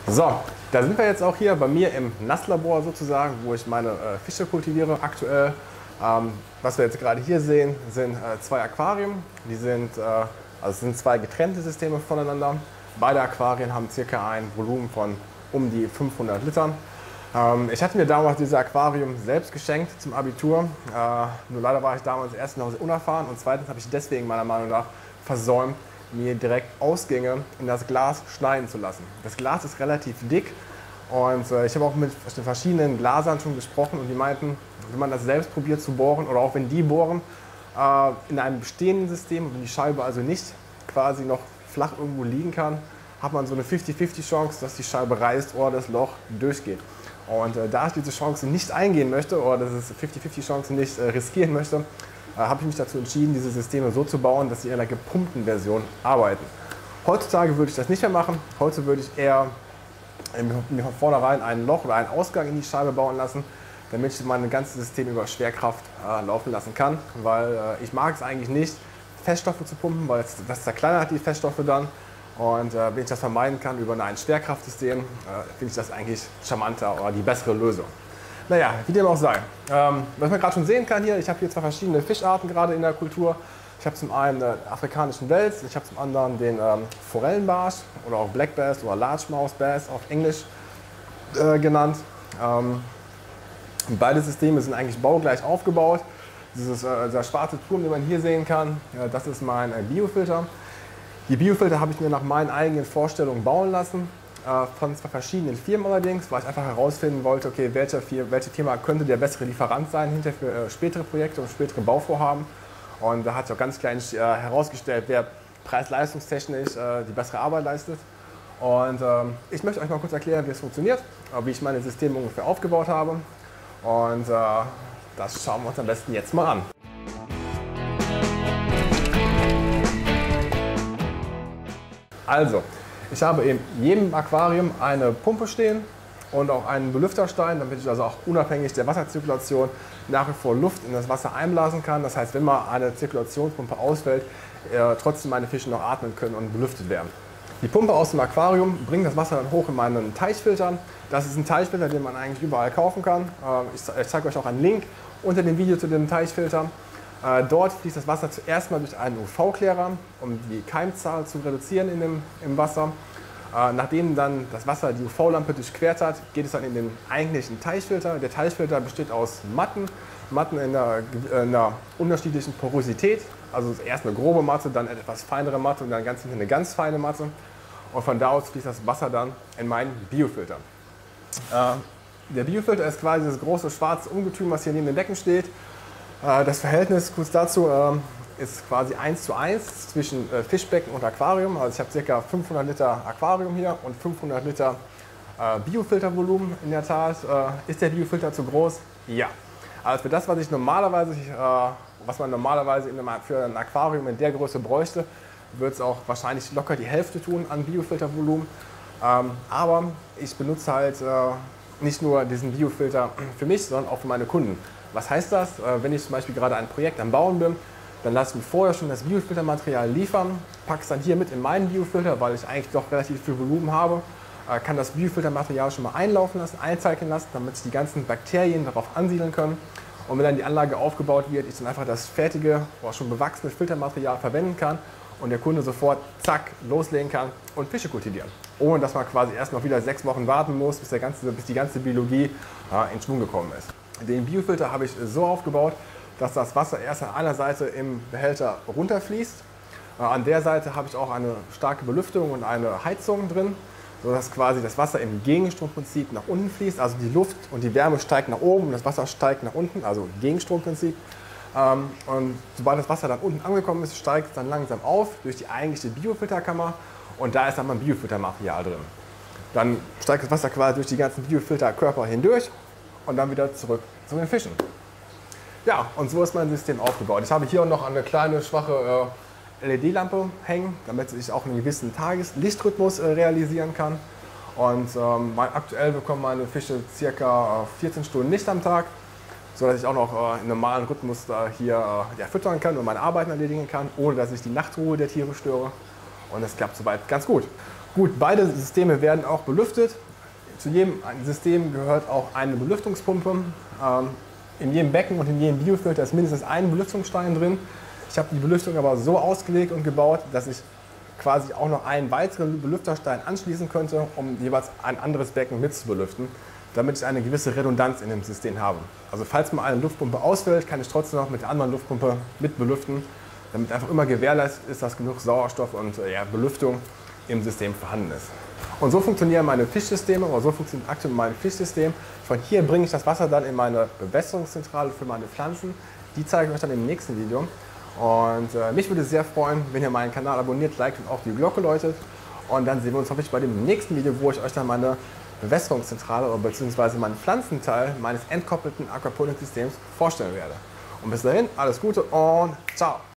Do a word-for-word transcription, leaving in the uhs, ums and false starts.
So, da sind wir jetzt auch hier bei mir im Nasslabor sozusagen, wo ich meine äh, Fische kultiviere aktuell. Ähm, was wir jetzt gerade hier sehen, sind äh, zwei Aquarien. Die sind, äh, also es sind zwei getrennte Systeme voneinander. Beide Aquarien haben circa ein Volumen von um die fünfhundert Litern. Ähm, ich hatte mir damals dieses Aquarium selbst geschenkt zum Abitur. Äh, nur leider war ich damals erstens noch sehr unerfahren und zweitens habe ich deswegen meiner Meinung nach versäumt, mir direkt Ausgänge in das Glas schneiden zu lassen. Das Glas ist relativ dick und äh, ich habe auch mit verschiedenen Glasern schon gesprochen und die meinten, wenn man das selbst probiert zu bohren oder auch wenn die bohren äh, in einem bestehenden System und wenn die Scheibe also nicht quasi noch flach irgendwo liegen kann, hat man so eine fünfzig fünfzig Chance, dass die Scheibe reißt oder das Loch durchgeht. Und äh, da ich diese Chance nicht eingehen möchte oder diese fünfzig fünfzig Chance nicht äh, riskieren möchte, äh, habe ich mich dazu entschieden, diese Systeme so zu bauen, dass sie in einer gepumpten Version arbeiten. Heutzutage würde ich das nicht mehr machen. Heute würde ich eher mir von vornherein ein Loch oder einen Ausgang in die Scheibe bauen lassen, damit ich mein ganzes System über Schwerkraft äh, laufen lassen kann. Weil äh, ich mag es eigentlich nicht, Feststoffe zu pumpen, weil das, das zerkleinert die Feststoffe dann. Und äh, wenn ich das vermeiden kann über ein Schwerkraftsystem, äh, finde ich das eigentlich charmanter oder die bessere Lösung. Naja, wie dem auch sei. Ähm, was man gerade schon sehen kann hier, ich habe hier zwei verschiedene Fischarten gerade in der Kultur. Ich habe zum einen den afrikanischen Wels, ich habe zum anderen den ähm, Forellenbarsch oder auch Black Bass oder Largemouth Bass auf Englisch äh, genannt. Ähm, beide Systeme sind eigentlich baugleich aufgebaut. Dieses, äh, dieser schwarze Turm, den man hier sehen kann, äh, das ist mein äh, Biofilter. Die Biofilter habe ich mir nach meinen eigenen Vorstellungen bauen lassen, äh, von zwei verschiedenen Firmen allerdings, weil ich einfach herausfinden wollte, okay, welche, welche Firma könnte der bessere Lieferant sein hinter für äh, spätere Projekte und spätere Bauvorhaben. Und da hat sich auch ganz klein äh, herausgestellt, wer preis-leistungstechnisch äh, die bessere Arbeit leistet. Und ähm, ich möchte euch mal kurz erklären, wie es funktioniert, äh, wie ich meine Systeme ungefähr aufgebaut habe. Und äh, das schauen wir uns am besten jetzt mal an. Also, ich habe in jedem Aquarium eine Pumpe stehen und auch einen Belüfterstein, damit ich also auch unabhängig der Wasserzirkulation nach wie vor Luft in das Wasser einblasen kann. Das heißt, wenn mal eine Zirkulationspumpe ausfällt, äh, trotzdem meine Fische noch atmen können und belüftet werden. Die Pumpe aus dem Aquarium bringt das Wasser dann hoch in meinen Teichfilter. Das ist ein Teichfilter, den man eigentlich überall kaufen kann. Äh, ich, ich zeige euch auch einen Link unter dem Video zu dem Teichfilter. Äh, dort fließt das Wasser zuerst mal durch einen U V-Klärer, um die Keimzahl zu reduzieren in dem, im Wasser. Äh, nachdem dann das Wasser die U V-Lampe durchquert hat, geht es dann in den eigentlichen Teichfilter. Der Teichfilter besteht aus Matten, Matten in einer, in einer unterschiedlichen Porosität. Also erst eine grobe Matte, dann eine etwas feinere Matte und dann ganz hinten eine ganz feine Matte. Und von da aus fließt das Wasser dann in meinen Biofilter. Äh, der Biofilter ist quasi das große schwarze Ungetüm, was hier neben den Decken steht. Das Verhältnis, kurz dazu, ist quasi eins zu eins zwischen Fischbecken und Aquarium. Also ich habe ca. fünfhundert Liter Aquarium hier und fünfhundert Liter Biofiltervolumen in der Tat. Ist der Biofilter zu groß? Ja. Also für das, was ich normalerweise, was man normalerweise für ein Aquarium in der Größe bräuchte, wird es auch wahrscheinlich locker die Hälfte tun an Biofiltervolumen. Aber ich benutze halt nicht nur diesen Biofilter für mich, sondern auch für meine Kunden. Was heißt das? Wenn ich zum Beispiel gerade ein Projekt am Bauen bin, dann lasse ich mir vorher schon das Biofiltermaterial liefern, packe es dann hier mit in meinen Biofilter, weil ich eigentlich doch relativ viel Volumen habe, kann das Biofiltermaterial schon mal einlaufen lassen, einzeichnen lassen, damit sich die ganzen Bakterien darauf ansiedeln können. Und wenn dann die Anlage aufgebaut wird, ich dann einfach das fertige, oder schon bewachsene Filtermaterial verwenden kann und der Kunde sofort zack loslegen kann und Fische kultivieren. Ohne dass man quasi erst noch wieder sechs Wochen warten muss, bis, der ganze, bis die ganze Biologie ja, in Schwung gekommen ist. Den Biofilter habe ich so aufgebaut, dass das Wasser erst an einer Seite im Behälter runterfließt. An der Seite habe ich auch eine starke Belüftung und eine Heizung drin, sodass quasi das Wasser im Gegenstromprinzip nach unten fließt. Also die Luft und die Wärme steigt nach oben und das Wasser steigt nach unten, also Gegenstromprinzip. Und sobald das Wasser dann unten angekommen ist, steigt es dann langsam auf durch die eigentliche Biofilterkammer und da ist dann mein Biofiltermaterial drin. Dann steigt das Wasser quasi durch die ganzen Biofilterkörper hindurch und dann wieder zurück zu den Fischen. Ja, und so ist mein System aufgebaut. Ich habe hier auch noch eine kleine, schwache äh, L E D-Lampe hängen, damit ich auch einen gewissen Tageslichtrhythmus äh, realisieren kann. Und ähm, mein, aktuell bekommen meine Fische ca. äh, vierzehn Stunden Licht am Tag, sodass ich auch noch äh, im normalen Rhythmus äh, hier äh, ja, füttern kann und meine Arbeiten erledigen kann, ohne dass ich die Nachtruhe der Tiere störe. Und das klappt soweit ganz gut. Gut, beide Systeme werden auch belüftet. Zu jedem System gehört auch eine Belüftungspumpe. Ähm, in jedem Becken und in jedem Biofilter ist mindestens ein Belüftungsstein drin. Ich habe die Belüftung aber so ausgelegt und gebaut, dass ich quasi auch noch einen weiteren Belüfterstein anschließen könnte, um jeweils ein anderes Becken mit zu belüften, damit ich eine gewisse Redundanz in dem System habe. Also falls mal eine Luftpumpe ausfällt, kann ich trotzdem noch mit der anderen Luftpumpe mit belüften, damit einfach immer gewährleistet ist, dass genug Sauerstoff und äh, ja, Belüftung im System vorhanden ist. Und so funktionieren meine Fischsysteme, oder so funktioniert aktuell mein Fischsystem. Von hier bringe ich das Wasser dann in meine Bewässerungszentrale für meine Pflanzen. Die zeige ich euch dann im nächsten Video. Und äh, mich würde es sehr freuen, wenn ihr meinen Kanal abonniert, liked und auch die Glocke läutet. Und dann sehen wir uns hoffentlich bei dem nächsten Video, wo ich euch dann meine Bewässerungszentrale oder beziehungsweise meinen Pflanzenteil meines entkoppelten Aquaponik-Systems vorstellen werde. Und bis dahin, alles Gute und ciao!